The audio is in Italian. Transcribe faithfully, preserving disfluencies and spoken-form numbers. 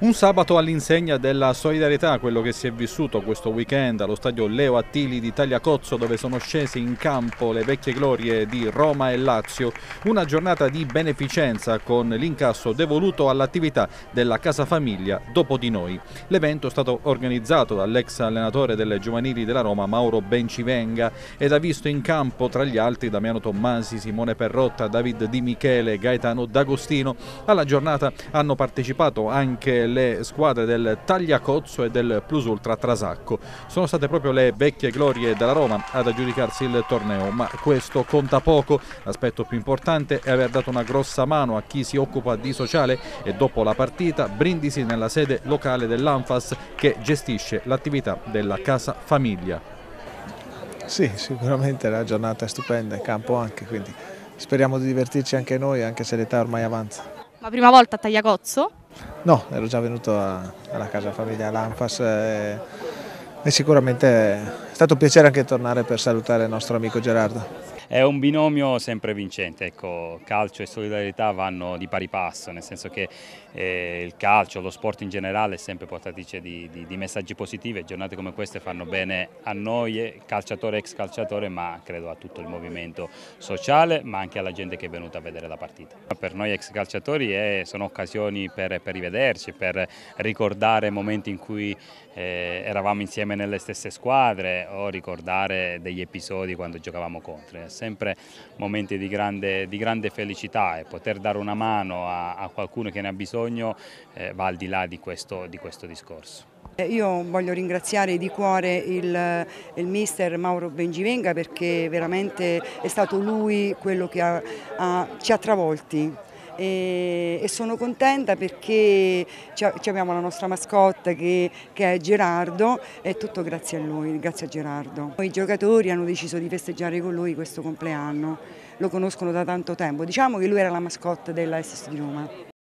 Un sabato all'insegna della solidarietà, quello che si è vissuto questo weekend allo stadio Leo Attili di Tagliacozzo, dove sono scesi in campo le vecchie glorie di Roma e Lazio. Una giornata di beneficenza con l'incasso devoluto all'attività della Casa Famiglia Dopo di Noi. L'evento è stato organizzato dall'ex allenatore delle giovanili della Roma Mauro Bencivenga ed ha visto in campo tra gli altri Damiano Tommasi, Simone Perrotta, David Di Michele, Gaetano D'Agostino. Alla giornata hanno partecipato anche le squadre del Tagliacozzo e del Plus Ultra Trasacco. Sono state proprio le vecchie glorie della Roma ad aggiudicarsi il torneo, ma questo conta poco. L'aspetto più importante è aver dato una grossa mano a chi si occupa di sociale e dopo la partita brindisi nella sede locale dell'Anfas che gestisce l'attività della Casa Famiglia. Sì, sicuramente la giornata è stupenda, in campo anche, quindi speriamo di divertirci anche noi, anche se l'età ormai avanza. Ma prima volta a Tagliacozzo? No, ero già venuto a, alla Casa Famiglia all'Anfas e, e sicuramente è stato un piacere anche tornare per salutare il nostro amico Gerardo. È un binomio sempre vincente, ecco, calcio e solidarietà vanno di pari passo, nel senso che eh, il calcio, lo sport in generale è sempre portatrice di, di, di messaggi positivi e giornate come queste fanno bene a noi, calciatore e ex calciatore, ma credo a tutto il movimento sociale, ma anche alla gente che è venuta a vedere la partita. Per noi ex calciatori è, sono occasioni per, per rivederci, per ricordare momenti in cui eh, eravamo insieme nelle stesse squadre o ricordare degli episodi quando giocavamo contro. Sempre momenti di grande, di grande felicità e poter dare una mano a, a qualcuno che ne ha bisogno eh, va al di là di questo, di questo discorso. Io voglio ringraziare di cuore il, il mister Mauro Bencivenga perché veramente è stato lui quello che ha, ha, ci ha travolti. E, e sono contenta perché abbiamo la nostra mascotte che, che è Gerardo, è tutto grazie a lui, grazie a Gerardo. I giocatori hanno deciso di festeggiare con lui questo compleanno, lo conoscono da tanto tempo, diciamo che lui era la mascotte della S S di Roma.